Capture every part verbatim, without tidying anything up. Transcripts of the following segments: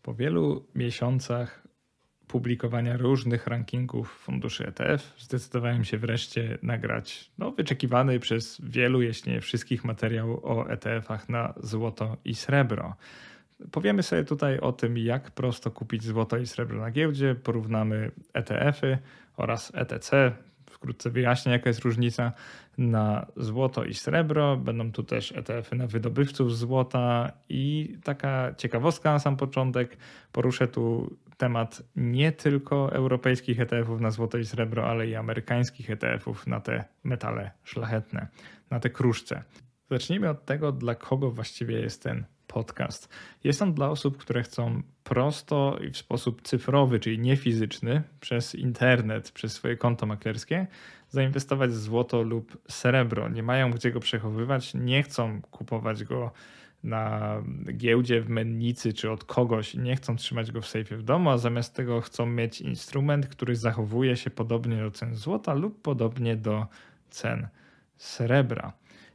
Po wielu miesiącach publikowania różnych rankingów funduszy E T F zdecydowałem się wreszcie nagrać no, wyczekiwany przez wielu, jeśli nie wszystkich, materiał o E T F-ach na złoto i srebro. Powiemy sobie tutaj o tym, jak prosto kupić złoto i srebro na giełdzie, porównamy E T F-y oraz E T C. Wkrótce wyjaśnię, jaka jest różnica na złoto i srebro. Będą tu też E T F-y na wydobywców złota i taka ciekawostka na sam początek. Poruszę tu temat nie tylko europejskich E T F-ów na złoto i srebro, ale i amerykańskich E T F-ów na te metale szlachetne, na te kruszce. Zacznijmy od tego, dla kogo właściwie jest ten podcast. Jest on dla osób, które chcą prosto i w sposób cyfrowy, czyli nie fizyczny, przez internet, przez swoje konto maklerskie, zainwestować w złoto lub srebro. Nie mają gdzie go przechowywać, nie chcą kupować go na giełdzie, w mennicy czy od kogoś, nie chcą trzymać go w sejfie w domu, a zamiast tego chcą mieć instrument, który zachowuje się podobnie do cen złota lub podobnie do cen srebra.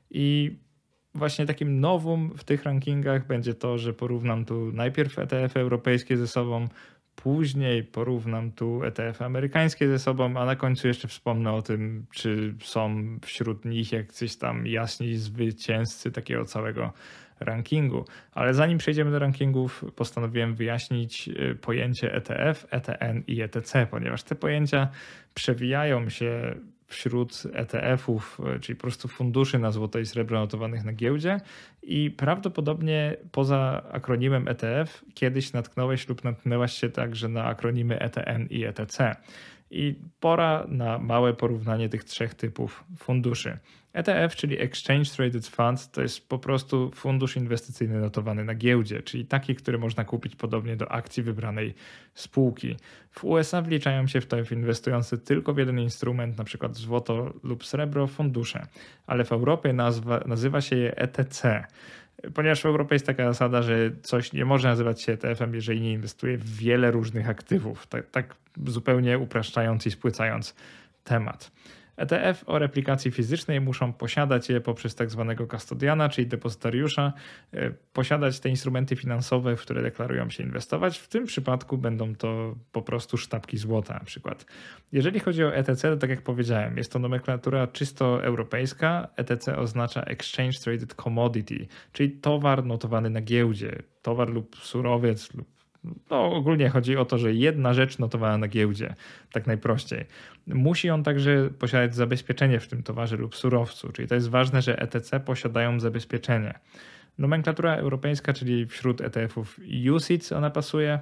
I właśnie takim nowum w tych rankingach będzie to, że porównam tu najpierw E T F-y europejskie ze sobą, później porównam tu E T F-y amerykańskie ze sobą, a na końcu jeszcze wspomnę o tym, czy są wśród nich jacyś tam jaśni zwycięzcy takiego całego rankingu. Ale zanim przejdziemy do rankingów, postanowiłem wyjaśnić pojęcie E T F, E T N i E T C, ponieważ te pojęcia przewijają się wśród E T F-ów, czyli po prostu funduszy na złoto i srebro notowanych na giełdzie i prawdopodobnie poza akronimem E T F kiedyś natknąłeś lub natknęłaś się także na akronimy E T N i E T C. I pora na małe porównanie tych trzech typów funduszy. E T F, czyli Exchange Traded Fund, to jest po prostu fundusz inwestycyjny notowany na giełdzie, czyli taki, który można kupić podobnie do akcji wybranej spółki. W U S A wliczają się w to inwestujący tylko w jeden instrument, np. złoto lub srebro, fundusze, ale w Europie nazwa, nazywa się je E T C. Ponieważ w Europie jest taka zasada, że coś nie może nazywać się E T F-em, jeżeli nie inwestuje w wiele różnych aktywów, tak, tak zupełnie upraszczając i spłycając temat. E T F o replikacji fizycznej muszą posiadać je poprzez tak zwanego custodiana, czyli depozytariusza, posiadać te instrumenty finansowe, w które deklarują się inwestować. W tym przypadku będą to po prostu sztabki złota na przykład. Jeżeli chodzi o E T C, to tak jak powiedziałem, jest to nomenklatura czysto europejska. E T C oznacza Exchange Traded Commodity, czyli towar notowany na giełdzie, towar lub surowiec lub No, ogólnie chodzi o to, że jedna rzecz notowana na giełdzie, tak najprościej. Musi on także posiadać zabezpieczenie w tym towarze lub surowcu, czyli to jest ważne, że E T C posiadają zabezpieczenie. Nomenklatura europejska, czyli wśród E T F-ów U C I T S ona pasuje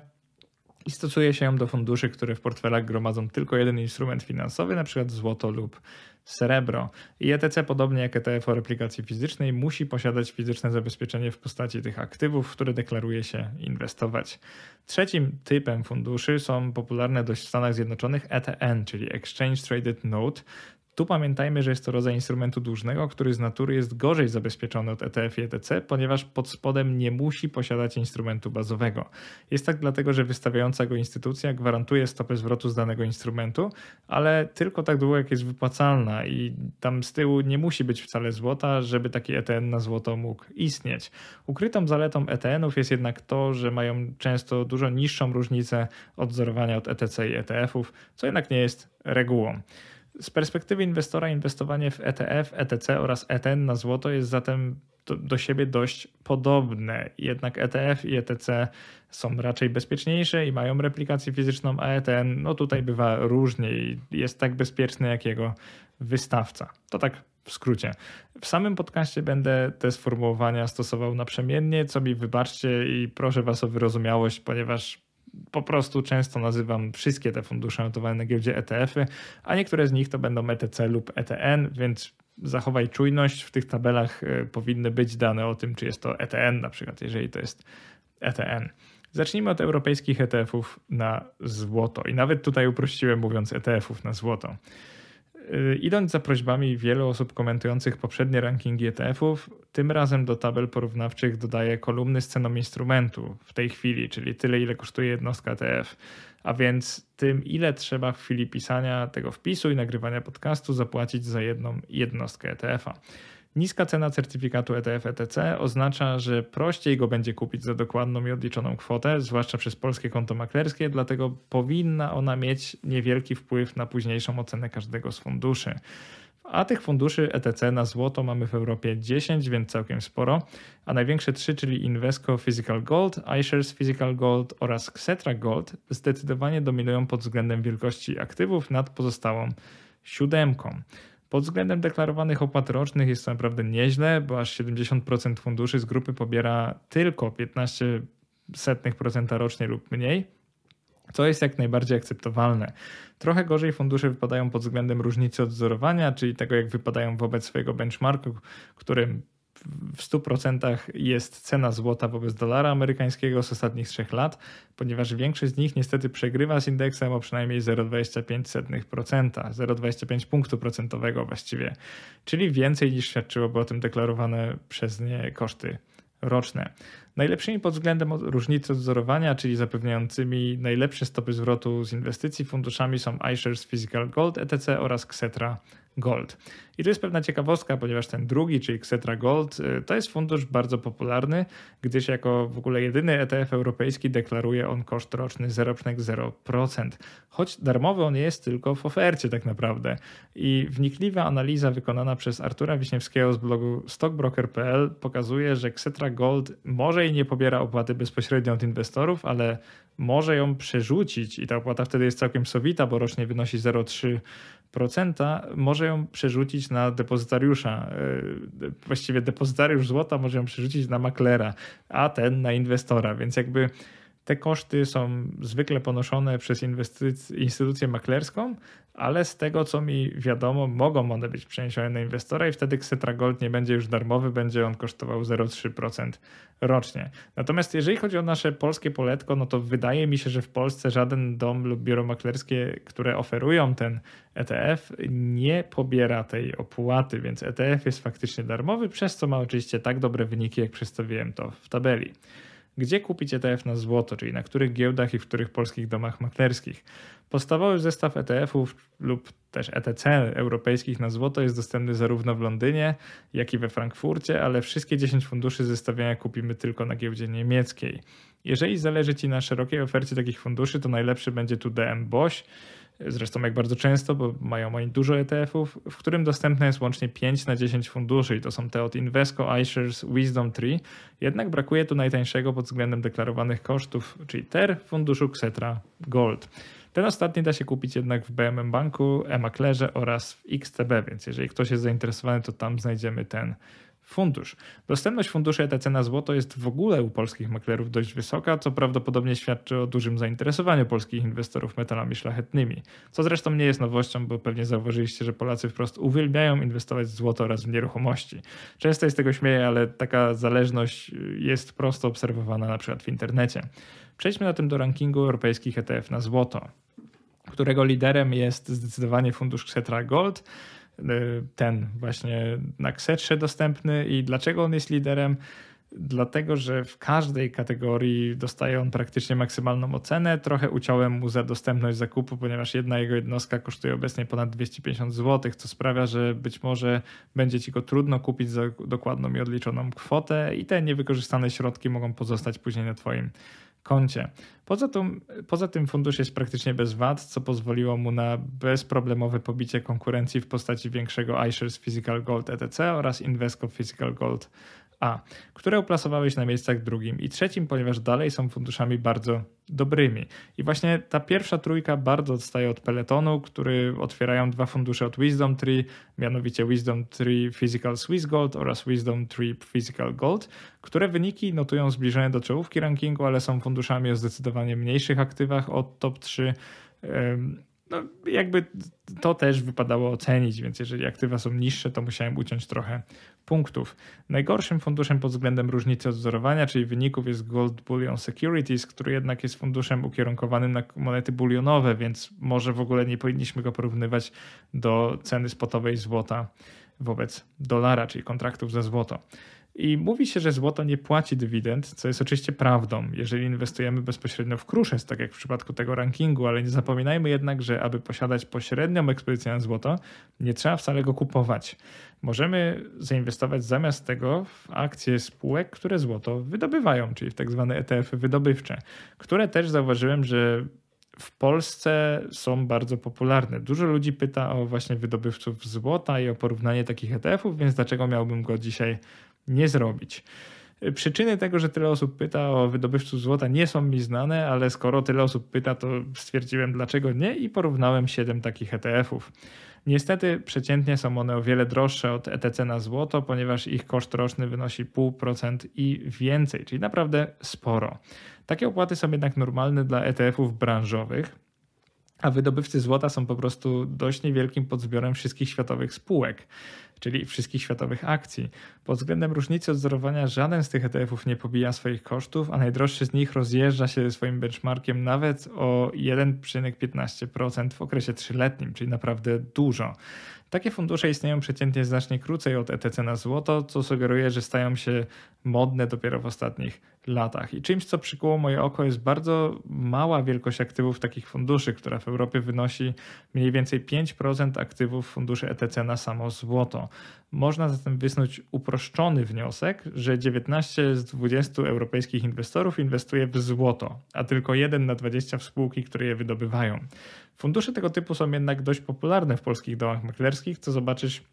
i stosuje się ją do funduszy, które w portfelach gromadzą tylko jeden instrument finansowy, np. złoto lub srebro. I E T C, podobnie jak E T F o replikacji fizycznej, musi posiadać fizyczne zabezpieczenie w postaci tych aktywów, w które deklaruje się inwestować. Trzecim typem funduszy są popularne dość w Stanach Zjednoczonych E T N, czyli Exchange Traded Note. Tu pamiętajmy, że jest to rodzaj instrumentu dłużnego, który z natury jest gorzej zabezpieczony od E T F i E T C, ponieważ pod spodem nie musi posiadać instrumentu bazowego. Jest tak dlatego, że wystawiająca go instytucja gwarantuje stopę zwrotu z danego instrumentu, ale tylko tak długo jak jest wypłacalna i tam z tyłu nie musi być wcale złota, żeby taki E T N na złoto mógł istnieć. Ukrytą zaletą E T N-ów jest jednak to, że mają często dużo niższą różnicę odzorowania od E T C i E T F-ów, co jednak nie jest regułą. Z perspektywy inwestora inwestowanie w E T F, E T C oraz E T N na złoto jest zatem do, do siebie dość podobne. Jednak E T F i E T C są raczej bezpieczniejsze i mają replikację fizyczną, a E T N no tutaj bywa różnie i jest tak bezpieczny jak jego wystawca. To tak w skrócie. W samym podcaście będę te sformułowania stosował naprzemiennie, co mi wybaczcie i proszę was o wyrozumiałość, ponieważ po prostu często nazywam wszystkie te fundusze notowane na giełdzie E T F-y, a niektóre z nich to będą E T C lub E T N, więc zachowaj czujność. W tych tabelach powinny być dane o tym, czy jest to E T N na przykład, jeżeli to jest E T N. Zacznijmy od europejskich E T F-ów na złoto i nawet tutaj uprościłem mówiąc E T F-ów na złoto. Idąc za prośbami wielu osób komentujących poprzednie rankingi E T F-ów, tym razem do tabel porównawczych dodaję kolumny z ceną instrumentu w tej chwili, czyli tyle, ile kosztuje jednostka E T F, a więc tym, ile trzeba w chwili pisania tego wpisu i nagrywania podcastu zapłacić za jedną jednostkę E T F-a. Niska cena certyfikatu E T F E T C oznacza, że prościej go będzie kupić za dokładną i odliczoną kwotę, zwłaszcza przez polskie konto maklerskie, dlatego powinna ona mieć niewielki wpływ na późniejszą ocenę każdego z funduszy. A tych funduszy E T C na złoto mamy w Europie dziesięć, więc całkiem sporo, a największe trzy, czyli Invesco Physical Gold, iShares Physical Gold oraz Xetra Gold, zdecydowanie dominują pod względem wielkości aktywów nad pozostałą siódemką. Pod względem deklarowanych opłat rocznych jest to naprawdę nieźle, bo aż siedemdziesiąt procent funduszy z grupy pobiera tylko piętnaście procent rocznie lub mniej, co jest jak najbardziej akceptowalne. Trochę gorzej fundusze wypadają pod względem różnicy odzorowania, czyli tego, jak wypadają wobec swojego benchmarku, którym w stu procentach jest cena złota wobec dolara amerykańskiego z ostatnich trzech lat, ponieważ większość z nich niestety przegrywa z indeksem o przynajmniej zero przecinek dwadzieścia pięć procent, zero przecinek dwadzieścia pięć punktu procentowego właściwie, czyli więcej niż świadczyłoby o tym deklarowane przez nie koszty roczne. Najlepszymi pod względem różnicy odzorowania, czyli zapewniającymi najlepsze stopy zwrotu z inwestycji funduszami są iShares Physical Gold E T C oraz Xetra Gold. I to jest pewna ciekawostka, ponieważ ten drugi, czyli Xetra Gold, to jest fundusz bardzo popularny, gdyż jako w ogóle jedyny E T F europejski deklaruje on koszt roczny zero przecinek zero procent. Choć darmowy on jest tylko w ofercie tak naprawdę. I wnikliwa analiza wykonana przez Artura Wiśniewskiego z blogu stockbroker kropka p l pokazuje, że Xetra Gold może i nie pobiera opłaty bezpośrednio od inwestorów, ale może ją przerzucić i ta opłata wtedy jest całkiem sowita, bo rocznie wynosi zero przecinek trzy procent, może ją przerzucić na depozytariusza. Właściwie depozytariusz złota może ją przerzucić na maklera, a ten na inwestora, więc jakby te koszty są zwykle ponoszone przez instytucję maklerską, ale z tego co mi wiadomo, mogą one być przeniesione na inwestora i wtedy Xetra Gold nie będzie już darmowy, będzie on kosztował zero przecinek trzy procent rocznie. Natomiast jeżeli chodzi o nasze polskie poletko, no to wydaje mi się, że w Polsce żaden dom lub biuro maklerskie, które oferują ten E T F, nie pobiera tej opłaty, więc E T F jest faktycznie darmowy, przez co ma oczywiście tak dobre wyniki, jak przedstawiłem to w tabeli. Gdzie kupić E T F na złoto, czyli na których giełdach i w których polskich domach maklerskich? Podstawowy zestaw E T F-ów lub też E T C europejskich na złoto jest dostępny zarówno w Londynie, jak i we Frankfurcie, ale wszystkie dziesięć funduszy zestawienia kupimy tylko na giełdzie niemieckiej. Jeżeli zależy Ci na szerokiej ofercie takich funduszy, to najlepszy będzie tu D M Boś, zresztą jak bardzo często, bo mają oni dużo E T F-ów, w którym dostępne jest łącznie pięć na dziesięć funduszy i to są te od Invesco, iShares, WisdomTree. Jednak brakuje tu najtańszego pod względem deklarowanych kosztów, czyli T E R funduszu Xetra Gold. Ten ostatni da się kupić jednak w B M M Banku, e-maklerze oraz w X T B, więc jeżeli ktoś jest zainteresowany, to tam znajdziemy ten fundusz. Dostępność funduszy E T C na złoto jest w ogóle u polskich maklerów dość wysoka, co prawdopodobnie świadczy o dużym zainteresowaniu polskich inwestorów metalami szlachetnymi. Co zresztą nie jest nowością, bo pewnie zauważyliście, że Polacy wprost uwielbiają inwestować w złoto oraz w nieruchomości. Często jest tego śmieję, ale taka zależność jest prosto obserwowana na przykład w internecie. Przejdźmy na tym do rankingu europejskich E T F na złoto, którego liderem jest zdecydowanie fundusz Xetra Gold, ten właśnie na Xetrze dostępny. I dlaczego on jest liderem? Dlatego, że w każdej kategorii dostaje on praktycznie maksymalną ocenę. Trochę uciąłem mu za dostępność zakupu, ponieważ jedna jego jednostka kosztuje obecnie ponad dwieście pięćdziesiąt złotych, co sprawia, że być może będzie Ci go trudno kupić za dokładną i odliczoną kwotę i te niewykorzystane środki mogą pozostać później na Twoim koncie. Poza tym, poza tym fundusz jest praktycznie bez wad, co pozwoliło mu na bezproblemowe pobicie konkurencji w postaci większego iShares Physical Gold E T C oraz Invesco Physical Gold A, które uplasowały się na miejscach drugim i trzecim, ponieważ dalej są funduszami bardzo dobrymi. I właśnie ta pierwsza trójka bardzo odstaje od peletonu, który otwierają dwa fundusze od WisdomTree, mianowicie WisdomTree Physical Swiss Gold oraz WisdomTree Physical Gold, które wyniki notują zbliżone do czołówki rankingu, ale są funduszami o zdecydowanie mniejszych aktywach od top trzy. No, jakby to też wypadało ocenić, więc jeżeli aktywa są niższe, to musiałem uciąć trochę punktów. Najgorszym funduszem pod względem różnicy odzorowania, czyli wyników, jest Gold Bullion Securities, który jednak jest funduszem ukierunkowanym na monety bulionowe, więc może w ogóle nie powinniśmy go porównywać do ceny spotowej złota wobec dolara, czyli kontraktów za złoto. I mówi się, że złoto nie płaci dywidend, co jest oczywiście prawdą, jeżeli inwestujemy bezpośrednio w kruszec, tak jak w przypadku tego rankingu, ale nie zapominajmy jednak, że aby posiadać pośrednią ekspozycję na złoto, nie trzeba wcale go kupować. Możemy zainwestować zamiast tego w akcje spółek, które złoto wydobywają, czyli w tak zwane E T F-y wydobywcze, które też zauważyłem, że w Polsce są bardzo popularne. Dużo ludzi pyta o właśnie wydobywców złota i o porównanie takich E T F-ów, więc dlaczego miałbym go dzisiaj nie zrobić? Przyczyny tego, że tyle osób pyta o wydobywców złota, nie są mi znane, ale skoro tyle osób pyta, to stwierdziłem dlaczego nie i porównałem siedem takich E T F-ów. Niestety przeciętnie są one o wiele droższe od E T C na złoto, ponieważ ich koszt roczny wynosi zero przecinek pięć procent i więcej, czyli naprawdę sporo. Takie opłaty są jednak normalne dla E T F-ów branżowych, a wydobywcy złota są po prostu dość niewielkim podzbiorem wszystkich światowych spółek, czyli wszystkich światowych akcji. Pod względem różnicy odzorowania żaden z tych E T F-ów nie pobija swoich kosztów, a najdroższy z nich rozjeżdża się ze swoim benchmarkiem nawet o jeden przecinek piętnaście procent w okresie trzyletnim, czyli naprawdę dużo. Takie fundusze istnieją przeciętnie znacznie krócej od E T C na złoto, co sugeruje, że stają się modne dopiero w ostatnich latach. I czymś, co przykuło moje oko, jest bardzo mała wielkość aktywów takich funduszy, która w Europie wynosi mniej więcej pięć procent aktywów funduszy E T C na samo złoto. Można zatem wysnuć uproszczony wniosek, że dziewiętnaście z dwudziestu europejskich inwestorów inwestuje w złoto, a tylko jeden na dwadzieścia w spółki, które je wydobywają. Fundusze tego typu są jednak dość popularne w polskich domach maklerskich, co zobaczysz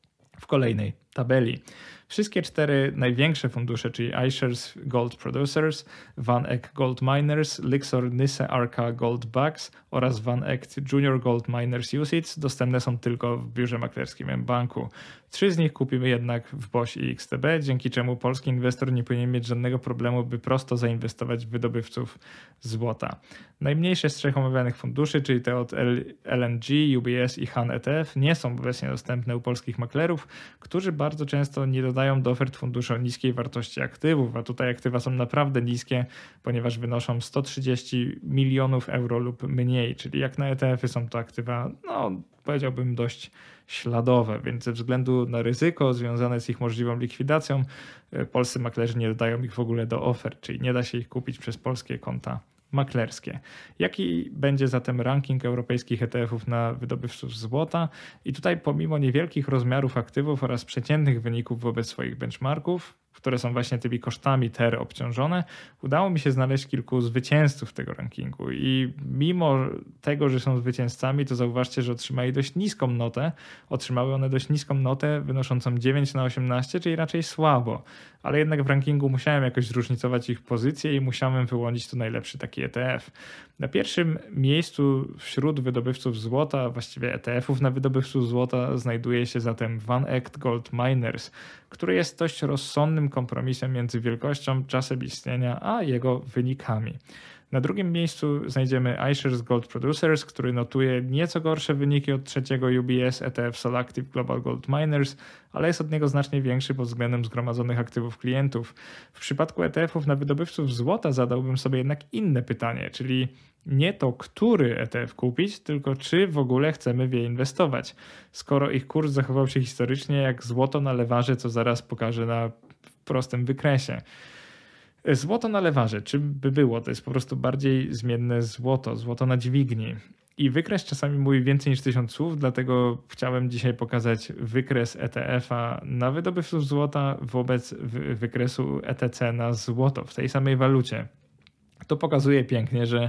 w kolejnej tabeli. Wszystkie cztery największe fundusze, czyli iShares Gold Producers, Van Eck Gold Miners, Lyxor Nyse Arca Gold Bucks oraz Van Eck Junior Gold Miners U C I T S dostępne są tylko w biurze maklerskim mBanku. Trzy z nich kupimy jednak w B O Ś i X T B, dzięki czemu polski inwestor nie powinien mieć żadnego problemu, by prosto zainwestować w wydobywców złota. Najmniejsze z trzech omawianych funduszy, czyli te od L N G, U B S i Han E T F, nie są obecnie dostępne u polskich maklerów, którzy bardzo często nie dodają do ofert funduszy o niskiej wartości aktywów, a tutaj aktywa są naprawdę niskie, ponieważ wynoszą sto trzydzieści milionów euro lub mniej, czyli jak na E T F-y są to aktywa, no powiedziałbym dość śladowe, więc ze względu na ryzyko związane z ich możliwą likwidacją, polscy maklerzy nie dodają ich w ogóle do ofert, czyli nie da się ich kupić przez polskie konta maklerskie. Jaki będzie zatem ranking europejskich E T F-ów na wydobywców złota? I tutaj pomimo niewielkich rozmiarów aktywów oraz przeciętnych wyników wobec swoich benchmarków, które są właśnie tymi kosztami T E R obciążone, udało mi się znaleźć kilku zwycięzców tego rankingu i mimo tego, że są zwycięzcami, to zauważcie, że otrzymali dość niską notę. Otrzymały one dość niską notę wynoszącą dziewięć na osiemnaście, czyli raczej słabo, ale jednak w rankingu musiałem jakoś zróżnicować ich pozycje i musiałem wyłonić tu najlepszy taki E T F. Na pierwszym miejscu wśród wydobywców złota, właściwie E T F-ów na wydobywców złota, znajduje się zatem Van Eck Gold Miners, który jest dość rozsądnym kompromisem między wielkością, czasem istnienia, a jego wynikami. Na drugim miejscu znajdziemy iShares Gold Producers, który notuje nieco gorsze wyniki od trzeciego U B S E T F Solactive Global Gold Miners, ale jest od niego znacznie większy pod względem zgromadzonych aktywów klientów. W przypadku E T F-ów na wydobywców złota zadałbym sobie jednak inne pytanie, czyli nie to, który E T F kupić, tylko czy w ogóle chcemy w je inwestować, skoro ich kurs zachował się historycznie jak złoto na lewarze, co zaraz pokażę na prostym wykresie. Złoto na lewarze, czym by było? To jest po prostu bardziej zmienne złoto, złoto na dźwigni. I wykres czasami mówi więcej niż tysiąc słów, dlatego chciałem dzisiaj pokazać wykres E T F-a na wydobywców złota wobec wykresu E T C na złoto w tej samej walucie. To pokazuje pięknie, że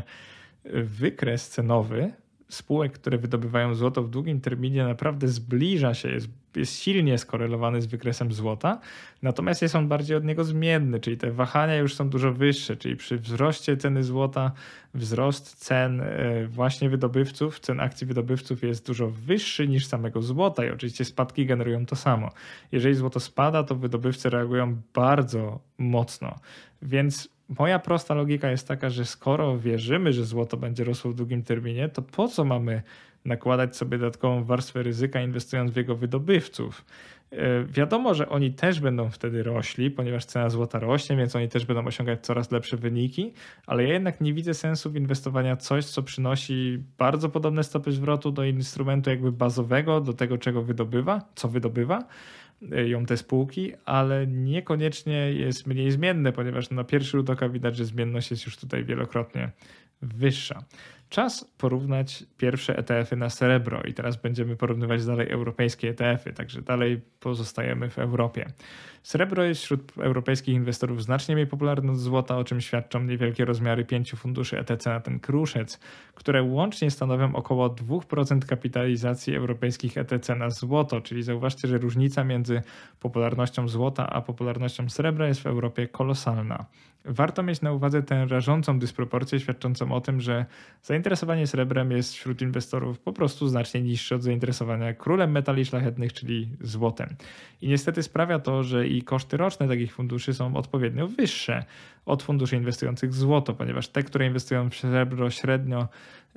wykres cenowy spółek, które wydobywają złoto w długim terminie, naprawdę zbliża się, jest, jest silnie skorelowany z wykresem złota, natomiast jest on bardziej od niego zmienny, czyli te wahania już są dużo wyższe, czyli przy wzroście ceny złota, wzrost cen właśnie wydobywców, cen akcji wydobywców jest dużo wyższy niż samego złota i oczywiście spadki generują to samo. Jeżeli złoto spada, to wydobywcy reagują bardzo mocno, więc moja prosta logika jest taka, że skoro wierzymy, że złoto będzie rosło w długim terminie, to po co mamy nakładać sobie dodatkową warstwę ryzyka, inwestując w jego wydobywców? Wiadomo, że oni też będą wtedy rośli, ponieważ cena złota rośnie, więc oni też będą osiągać coraz lepsze wyniki, ale ja jednak nie widzę sensu w inwestowania w coś, co przynosi bardzo podobne stopy zwrotu do instrumentu jakby bazowego, do tego, czego wydobywa, co wydobywa, ją te spółki, ale niekoniecznie jest mniej zmienne, ponieważ na pierwszy rzut oka widać, że zmienność jest już tutaj wielokrotnie wyższa. Czas porównać pierwsze E T F-y na srebro i teraz będziemy porównywać dalej europejskie E T F-y, także dalej pozostajemy w Europie. Srebro jest wśród europejskich inwestorów znacznie mniej popularne od złota, o czym świadczą niewielkie rozmiary pięciu funduszy E T C na ten kruszec, które łącznie stanowią około dwa procent kapitalizacji europejskich E T C na złoto, czyli zauważcie, że różnica między popularnością złota a popularnością srebra jest w Europie kolosalna. Warto mieć na uwadze tę rażącą dysproporcję świadczącą o tym, że zainteresowanie srebrem jest wśród inwestorów po prostu znacznie niższe od zainteresowania królem metali szlachetnych, czyli złotem. I niestety sprawia to, że i koszty roczne takich funduszy są odpowiednio wyższe od funduszy inwestujących w złoto, ponieważ te, które inwestują w srebro średnio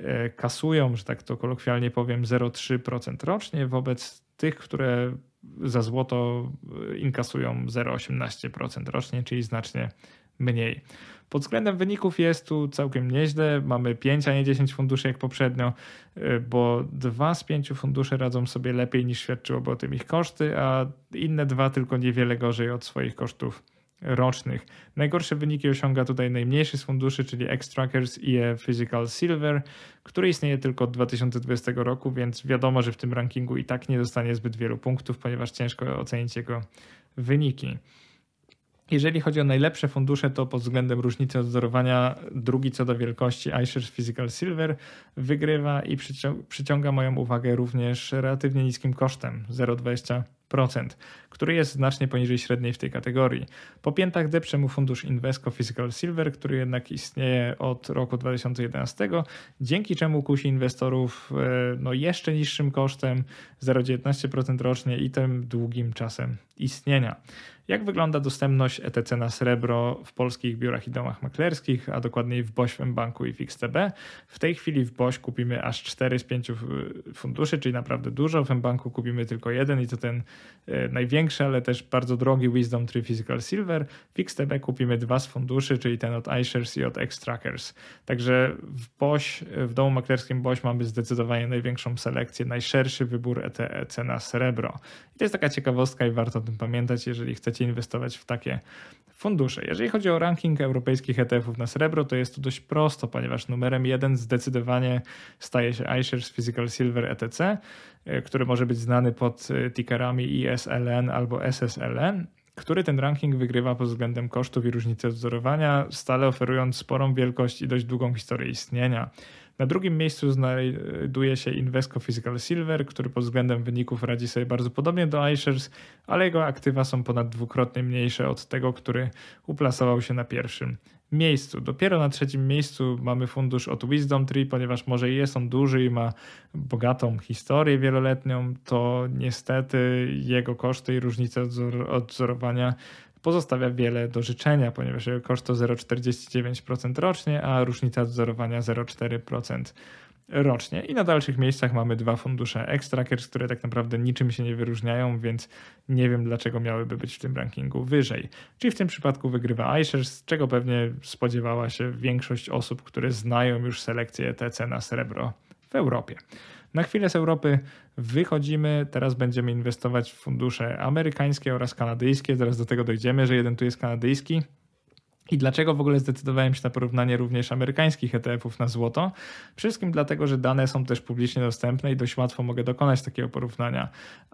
kasują, że tak to kolokwialnie powiem, zero przecinek trzy procent rocznie wobec tych, które za złoto inkasują zero przecinek osiemnaście procent rocznie, czyli znacznie mniej. Pod względem wyników jest tu całkiem nieźle. Mamy pięć, a nie dziesięć funduszy jak poprzednio, bo dwa z pięciu funduszy radzą sobie lepiej niż świadczyłoby o tym ich koszty, a inne dwa tylko niewiele gorzej od swoich kosztów rocznych. Najgorsze wyniki osiąga tutaj najmniejszy z funduszy, czyli Xtrackers I E Physical Silver, który istnieje tylko od dwa tysiące dwudziestego roku, więc wiadomo, że w tym rankingu i tak nie dostanie zbyt wielu punktów, ponieważ ciężko ocenić jego wyniki. Jeżeli chodzi o najlepsze fundusze, to pod względem różnicy odzorowania drugi co do wielkości iShares Physical Silver wygrywa i przyciąga moją uwagę również relatywnie niskim kosztem zero przecinek dwadzieścia procent, który jest znacznie poniżej średniej w tej kategorii. Po piętach depcze mu fundusz Invesco Physical Silver, który jednak istnieje od roku dwa tysiące jedenastego, dzięki czemu kusi inwestorów no, jeszcze niższym kosztem zero przecinek dziewiętnaście procent rocznie i tym długim czasem istnienia. Jak wygląda dostępność E T C na srebro w polskich biurach i domach maklerskich, a dokładniej w B O Ś, w mBanku i w X T B? W tej chwili w B O Ś kupimy aż cztery z pięciu funduszy, czyli naprawdę dużo. W mBanku kupimy tylko jeden i to ten największy, ale też bardzo drogi Wisdom trzy Physical Silver. W X T B kupimy dwa z funduszy, czyli ten od iShares i od Xtrackers. Także w B O Ś, w domu maklerskim B O Ś mamy zdecydowanie największą selekcję, najszerszy wybór E T C na srebro. I to jest taka ciekawostka i warto o tym pamiętać, jeżeli chcecie inwestować w takie fundusze. Jeżeli chodzi o ranking europejskich E T F-ów na srebro, to jest to dość prosto, ponieważ numerem jeden zdecydowanie staje się iShares Physical Silver E T C, który może być znany pod tickerami I S L N albo S S L N, który ten ranking wygrywa pod względem kosztów i różnicy odzorowania, stale oferując sporą wielkość i dość długą historię istnienia. Na drugim miejscu znajduje się Invesco Physical Silver, który pod względem wyników radzi sobie bardzo podobnie do iShares, ale jego aktywa są ponad dwukrotnie mniejsze od tego, który uplasował się na pierwszym miejscu. Dopiero na trzecim miejscu mamy fundusz od Wisdom trzy, ponieważ może jest on duży i ma bogatą historię wieloletnią, to niestety jego koszty i różnice odzorowania pozostawia wiele do życzenia, ponieważ jego koszt to zero przecinek czterdzieści dziewięć procent rocznie, a różnica odzorowania zero przecinek cztery procent rocznie. I na dalszych miejscach mamy dwa fundusze Xtrackers, które tak naprawdę niczym się nie wyróżniają, więc nie wiem, dlaczego miałyby być w tym rankingu wyżej. Czyli w tym przypadku wygrywa iShares, czego pewnie spodziewała się większość osób, które znają już selekcję E T C na srebro w Europie. Na chwilę z Europy wychodzimy, teraz będziemy inwestować w fundusze amerykańskie oraz kanadyjskie, zaraz do tego dojdziemy, że jeden tu jest kanadyjski. I dlaczego w ogóle zdecydowałem się na porównanie również amerykańskich E T F-ów na złoto? Przede wszystkim dlatego, że dane są też publicznie dostępne i dość łatwo mogę dokonać takiego porównania.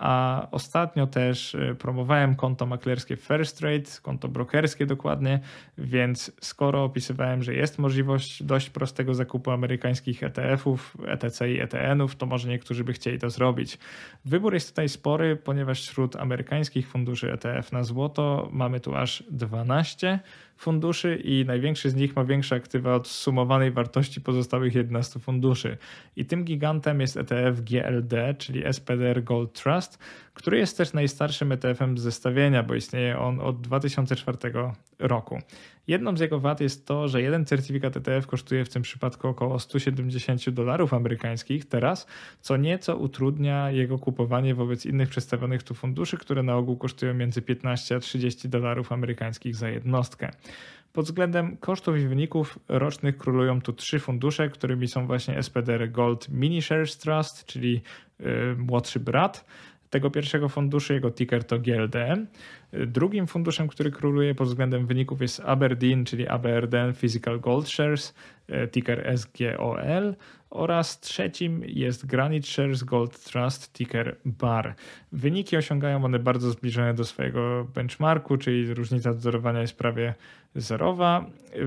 A ostatnio też promowałem konto maklerskie First Trade, konto brokerskie dokładnie, więc skoro opisywałem, że jest możliwość dość prostego zakupu amerykańskich E T F-ów, E T C i E T N-ów, to może niektórzy by chcieli to zrobić. Wybór jest tutaj spory, ponieważ wśród amerykańskich funduszy E T F na złoto mamy tu aż dwanaście funduszy i największy z nich ma większe aktywa od sumowanej wartości pozostałych jedenastu funduszy. I tym gigantem jest E T F G L D, czyli S P D R Gold Trust, który jest też najstarszym E T F-em z zestawienia, bo istnieje on od dwa tysiące czwartego roku. Jedną z jego wad jest to, że jeden certyfikat E T F kosztuje w tym przypadku około sto siedemdziesiąt dolarów amerykańskich teraz, co nieco utrudnia jego kupowanie wobec innych przedstawionych tu funduszy, które na ogół kosztują między piętnaście a trzydzieści dolarów amerykańskich za jednostkę. Pod względem kosztów i wyników rocznych królują tu trzy fundusze, którymi są właśnie S P D R Gold Mini Shares Trust, czyli yy, młodszy brat tego pierwszego funduszu, jego ticker to G L D M. Drugim funduszem, który króluje pod względem wyników jest Aberdeen, czyli A B R D N Physical Gold Shares, ticker S G O L, oraz trzecim jest Granite Shares Gold Trust, ticker B A R. Wyniki osiągają one bardzo zbliżone do swojego benchmarku, czyli różnica odzorowania jest prawie zerowa.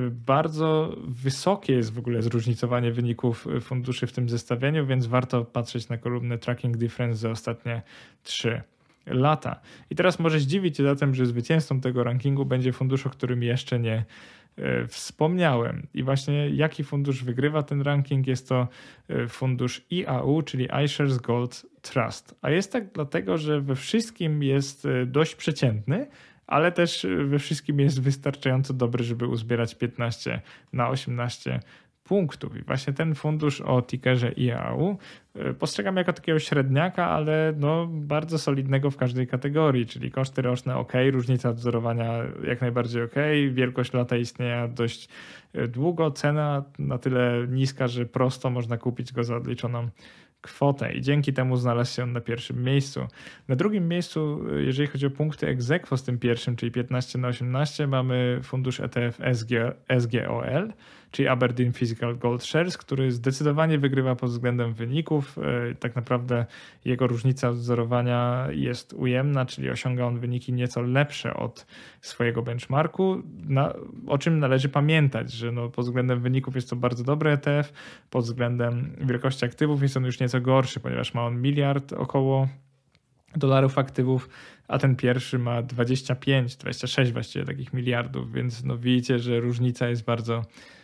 Bardzo wysokie jest w ogóle zróżnicowanie wyników funduszy w tym zestawieniu, więc warto patrzeć na kolumnę Tracking Difference za ostatnie trzy lata. I teraz może zdziwić się zatem, że zwycięzcą tego rankingu będzie fundusz, o którym jeszcze nie wspomniałem. I właśnie jaki fundusz wygrywa ten ranking? Jest to fundusz I A U, czyli iShares Gold Trust. A jest tak dlatego, że we wszystkim jest dość przeciętny, ale też we wszystkim jest wystarczająco dobry, żeby uzbierać piętnaście na osiemnaście punktów. I właśnie ten fundusz o tickerze I A U postrzegam jako takiego średniaka, ale no bardzo solidnego w każdej kategorii, czyli koszty roczne ok, różnica odzorowania jak najbardziej ok, wielkość lata istnienia dość długo, cena na tyle niska, że prosto można kupić go za odliczoną kwotę i dzięki temu znalazł się on na pierwszym miejscu. Na drugim miejscu, jeżeli chodzi o punkty ex aequo z tym pierwszym, czyli piętnaście na osiemnaście, mamy fundusz E T F S G O L, czyli Aberdeen Physical Gold Shares, który zdecydowanie wygrywa pod względem wyników. Tak naprawdę jego różnica odzorowania jest ujemna, czyli osiąga on wyniki nieco lepsze od swojego benchmarku, na, o czym należy pamiętać, że no pod względem wyników jest to bardzo dobry E T F, pod względem wielkości aktywów jest on już nieco gorszy, ponieważ ma on miliard około dolarów aktywów, a ten pierwszy ma dwadzieścia pięć, dwadzieścia sześć właściwie takich miliardów, więc no widzicie, że różnica jest bardzo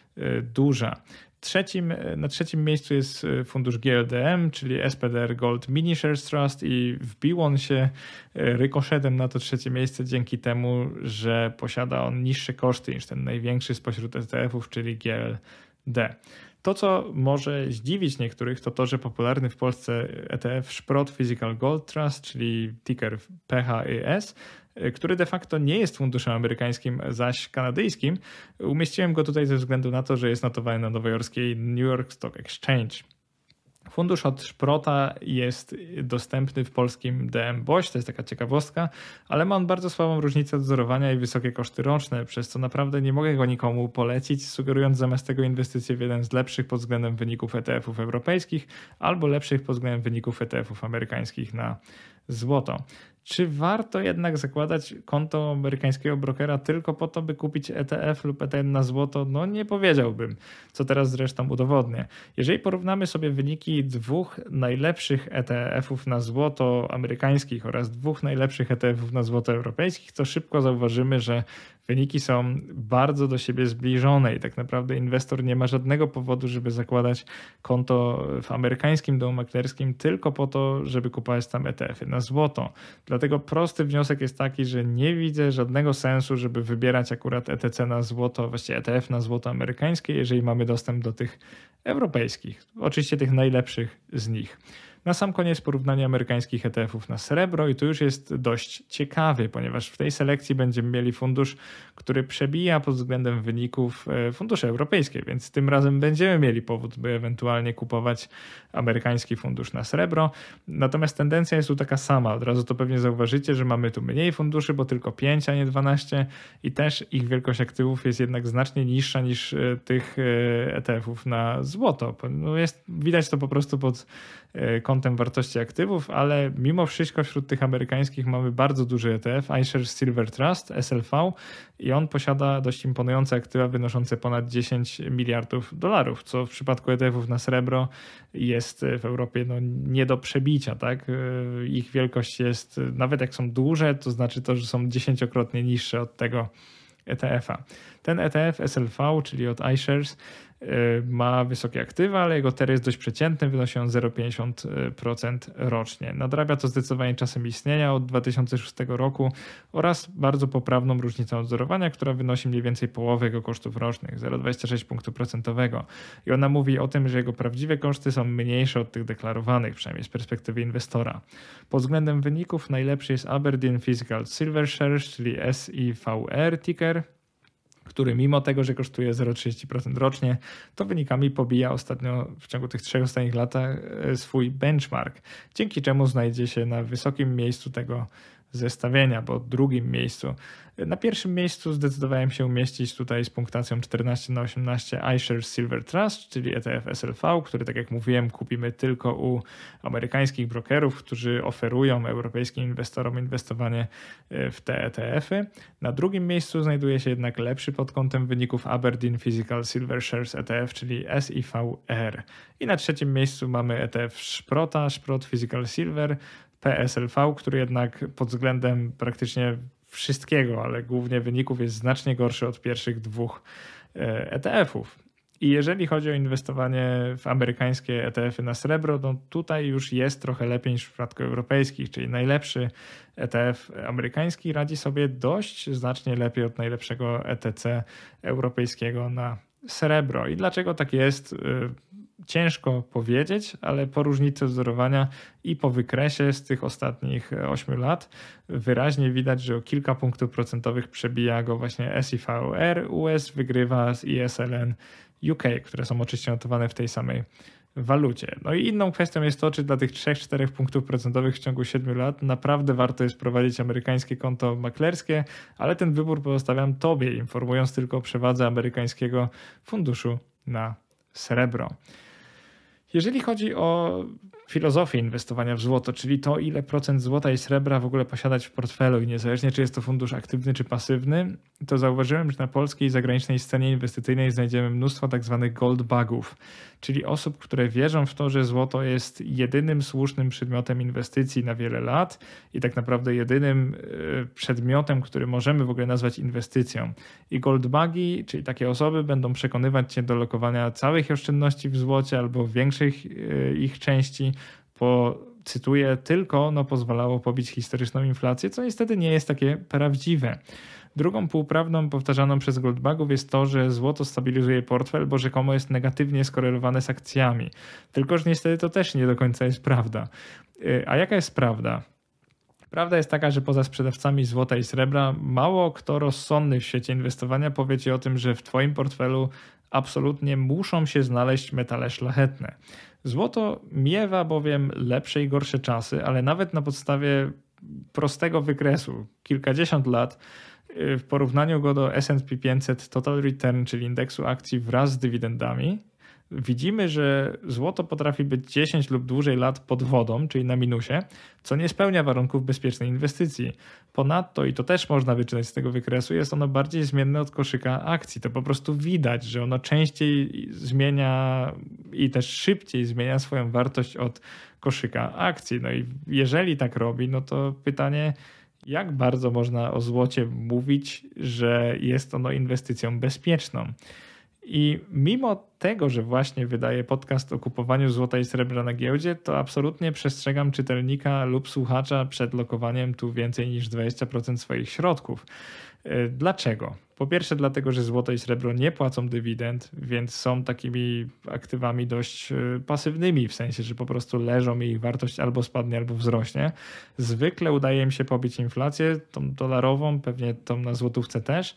duża. Trzecim, na trzecim miejscu jest fundusz G L D M, czyli S P D R Gold Mini Shares Trust i wbił on się rykoszetem na to trzecie miejsce dzięki temu, że posiada on niższe koszty niż ten największy spośród E T F-ów, czyli G L D. To, co może zdziwić niektórych, to to, że popularny w Polsce E T F Sprott Physical Gold Trust, czyli ticker P H Y S, który de facto nie jest funduszem amerykańskim, zaś kanadyjskim. Umieściłem go tutaj ze względu na to, że jest notowany na nowojorskiej New York Stock Exchange. Fundusz od Sprotta jest dostępny w polskim D M B O ś, to jest taka ciekawostka, ale ma on bardzo słabą różnicę odzorowania i wysokie koszty roczne, przez co naprawdę nie mogę go nikomu polecić, sugerując zamiast tego inwestycję w jeden z lepszych pod względem wyników E T F-ów europejskich albo lepszych pod względem wyników E T F-ów amerykańskich na złoto. Czy warto jednak zakładać konto amerykańskiego brokera tylko po to, by kupić E T F lub E T N na złoto? No nie powiedziałbym, co teraz zresztą udowodnię. Jeżeli porównamy sobie wyniki dwóch najlepszych E T F-ów na złoto amerykańskich oraz dwóch najlepszych E T F-ów na złoto europejskich, to szybko zauważymy, że wyniki są bardzo do siebie zbliżone i tak naprawdę inwestor nie ma żadnego powodu, żeby zakładać konto w amerykańskim domu maklerskim tylko po to, żeby kupować tam E T F-y na złoto. Dlatego prosty wniosek jest taki, że nie widzę żadnego sensu, żeby wybierać akurat E T C na złoto, właściwie E T F na złoto amerykańskie, jeżeli mamy dostęp do tych europejskich. Oczywiście tych najlepszych z nich. Na sam koniec porównanie amerykańskich E T F-ów na srebro i tu już jest dość ciekawy, ponieważ w tej selekcji będziemy mieli fundusz, który przebija pod względem wyników fundusze europejskie, więc tym razem będziemy mieli powód, by ewentualnie kupować amerykański fundusz na srebro. Natomiast tendencja jest tu taka sama. Od razu to pewnie zauważycie, że mamy tu mniej funduszy, bo tylko pięć, a nie dwanaście i też ich wielkość aktywów jest jednak znacznie niższa niż tych E T F-ów na złoto. No jest, widać to po prostu pod kątem wartości aktywów, ale mimo wszystko wśród tych amerykańskich mamy bardzo duży E T F, iShares Silver Trust, S L V, i on posiada dość imponujące aktywa wynoszące ponad dziesięć miliardów dolarów, co w przypadku E T F-ów na srebro jest w Europie no, nie do przebicia. Tak? Ich wielkość jest, nawet jak są duże, to znaczy to, że są dziesięciokrotnie niższe od tego E T F-a. Ten E T F S L V, czyli od iShares, ma wysokie aktywa, ale jego T E R jest dość przeciętny, wynosi on zero przecinek pięćdziesiąt procent rocznie. Nadrabia to zdecydowanie czasem istnienia od dwa tysiące szóstego roku oraz bardzo poprawną różnicą odzorowania, która wynosi mniej więcej połowę jego kosztów rocznych, zero przecinek dwadzieścia sześć punktu procentowego. I ona mówi o tym, że jego prawdziwe koszty są mniejsze od tych deklarowanych, przynajmniej z perspektywy inwestora. Pod względem wyników najlepszy jest Aberdeen Physical Silver Shares, czyli S I V R ticker. który mimo tego, że kosztuje zero przecinek trzydzieści procent rocznie, to wynikami pobija ostatnio w ciągu tych trzech ostatnich latach swój benchmark, dzięki czemu znajdzie się na wysokim miejscu tego zestawienia, bo drugim miejscu. Na pierwszym miejscu zdecydowałem się umieścić tutaj z punktacją czternaście na osiemnaście iShares Silver Trust, czyli E T F S L V, który, tak jak mówiłem, kupimy tylko u amerykańskich brokerów, którzy oferują europejskim inwestorom inwestowanie w te E T F-y. Na drugim miejscu znajduje się jednak lepszy pod kątem wyników Aberdeen Physical Silver Shares E T F, czyli S I V R. I na trzecim miejscu mamy E T F Sprota, Sprott Physical Silver, P S L V, który jednak pod względem praktycznie wszystkiego, ale głównie wyników jest znacznie gorszy od pierwszych dwóch E T F-ów. I jeżeli chodzi o inwestowanie w amerykańskie E T F-y na srebro, no tutaj już jest trochę lepiej niż w przypadku europejskich, czyli najlepszy E T F amerykański radzi sobie dość znacznie lepiej od najlepszego E T C europejskiego na srebro. I dlaczego tak jest? Ciężko powiedzieć, ale po różnicy wzorowania i po wykresie z tych ostatnich ośmiu lat wyraźnie widać, że o kilka punktów procentowych przebija go właśnie S I V R U S, wygrywa z I S L N U K, które są oczywiście notowane w tej samej walucie. No i inną kwestią jest to, czy dla tych trzy cztery punktów procentowych w ciągu siedmiu lat naprawdę warto jest prowadzić amerykańskie konto maklerskie, ale ten wybór pozostawiam Tobie, informując tylko o przewadze amerykańskiego funduszu na srebro. Jeżeli chodzi o filozofię inwestowania w złoto, czyli to, ile procent złota i srebra w ogóle posiadać w portfelu i niezależnie czy jest to fundusz aktywny czy pasywny, to zauważyłem, że na polskiej i zagranicznej scenie inwestycyjnej znajdziemy mnóstwo tak zwanych gold bugów, czyli osób, które wierzą w to, że złoto jest jedynym słusznym przedmiotem inwestycji na wiele lat i tak naprawdę jedynym przedmiotem, który możemy w ogóle nazwać inwestycją. I gold bugi, czyli takie osoby, będą przekonywać cię do lokowania całych oszczędności w złocie albo większych ich części, bo cytuję, tylko ono pozwalało pobić historyczną inflację, co niestety nie jest takie prawdziwe. Drugą półprawdą powtarzaną przez goldbugów jest to, że złoto stabilizuje portfel, bo rzekomo jest negatywnie skorelowane z akcjami. Tylko że niestety to też nie do końca jest prawda. A jaka jest prawda? Prawda jest taka, że poza sprzedawcami złota i srebra mało kto rozsądny w świecie inwestowania powie ci o tym, że w twoim portfelu absolutnie muszą się znaleźć metale szlachetne. Złoto miewa bowiem lepsze i gorsze czasy, ale nawet na podstawie prostego wykresu, kilkadziesiąt lat, w porównaniu go do S and P pięćset Total Return, czyli indeksu akcji wraz z dywidendami, widzimy, że złoto potrafi być dziesięć lub dłużej lat pod wodą, czyli na minusie, co nie spełnia warunków bezpiecznej inwestycji. Ponadto, i to też można wyczytać z tego wykresu, jest ono bardziej zmienne od koszyka akcji. To po prostu widać, że ono częściej zmienia i też szybciej zmienia swoją wartość od koszyka akcji. No i jeżeli tak robi, no to pytanie, jak bardzo można o złocie mówić, że jest ono inwestycją bezpieczną? I mimo tego, że właśnie wydaję podcast o kupowaniu złota i srebra na giełdzie, to absolutnie przestrzegam czytelnika lub słuchacza przed lokowaniem tu więcej niż dwadzieścia procent swoich środków. Dlaczego? Po pierwsze dlatego, że złoto i srebro nie płacą dywidend, więc są takimi aktywami dość pasywnymi, w sensie, że po prostu leżą i ich wartość albo spadnie, albo wzrośnie. Zwykle udaje im się pobić inflację, tą dolarową, pewnie tą na złotówce też,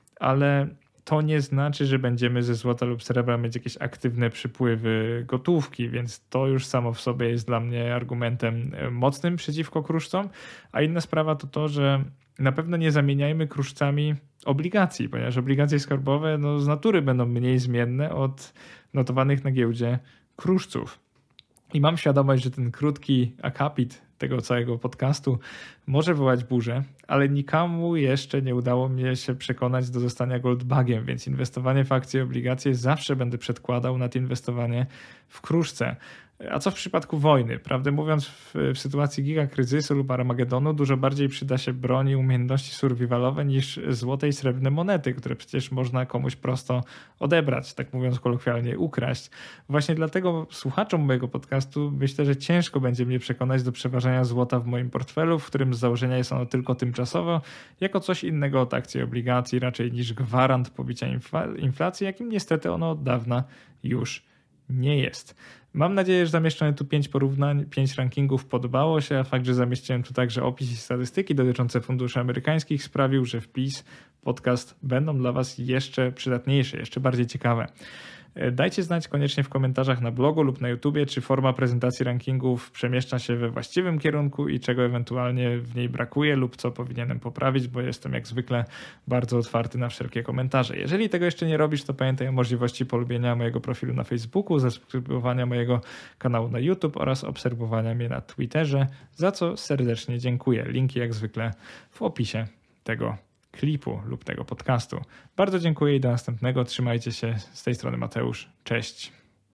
ale to nie znaczy, że będziemy ze złota lub srebra mieć jakieś aktywne przypływy gotówki, więc to już samo w sobie jest dla mnie argumentem mocnym przeciwko kruszcom. A inna sprawa to to, że na pewno nie zamieniajmy kruszcami obligacji, ponieważ obligacje skarbowe no, z natury będą mniej zmienne od notowanych na giełdzie kruszców. I mam świadomość, że ten krótki akapit tego całego podcastu może wywołać burzę, ale nikomu jeszcze nie udało mnie się przekonać do zostania goldbugiem, więc inwestowanie w akcje i obligacje zawsze będę przedkładał nad inwestowanie w kruszce. A co w przypadku wojny? Prawdę mówiąc, w, w sytuacji gigakryzysu lub Armagedonu dużo bardziej przyda się broń i umiejętności survivalowe niż złote i srebrne monety, które przecież można komuś prosto odebrać, tak mówiąc kolokwialnie, ukraść. Właśnie dlatego słuchaczom mojego podcastu myślę, że ciężko będzie mnie przekonać do przeważania złota w moim portfelu, w którym z założenia jest ono tylko tymczasowo, jako coś innego od akcji i obligacji, raczej niż gwarant pobicia infla- inflacji, jakim niestety ono od dawna już nie jest. Mam nadzieję, że zamieszczone tu pięć porównań, pięć rankingów podobało się, a fakt, że zamieściłem tu także opis i statystyki dotyczące funduszy amerykańskich sprawił, że wpis podcast będą dla Was jeszcze przydatniejsze, jeszcze bardziej ciekawe. Dajcie znać koniecznie w komentarzach na blogu lub na YouTubie, czy forma prezentacji rankingów przemieszcza się we właściwym kierunku i czego ewentualnie w niej brakuje lub co powinienem poprawić, bo jestem jak zwykle bardzo otwarty na wszelkie komentarze. Jeżeli tego jeszcze nie robisz, to pamiętaj o możliwości polubienia mojego profilu na Facebooku, zasubskrybowania mojego kanału na YouTube oraz obserwowania mnie na Twitterze, za co serdecznie dziękuję. Linki jak zwykle w opisie tego klipu lub tego podcastu. Bardzo dziękuję i do następnego. Trzymajcie się. Z tej strony Mateusz. Cześć.